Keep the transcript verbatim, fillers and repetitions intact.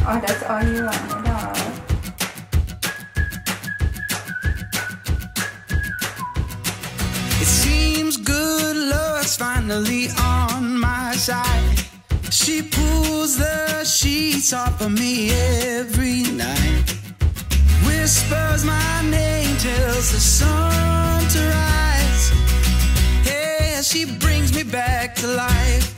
Oh, that's all you wanted, huh? It seems good luck's finally on my side. She pulls the sheets off of me every night. Whispers my name, tells the sun to rise. Hey, she brings me back to life.